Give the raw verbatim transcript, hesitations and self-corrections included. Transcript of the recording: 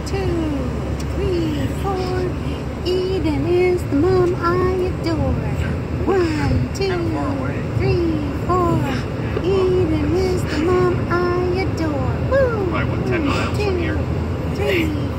two, three, four. Eden is the mom I adore. One, two, three, four. Eden is the mom I adore. Woo! Probably what, ten miles from here? Three.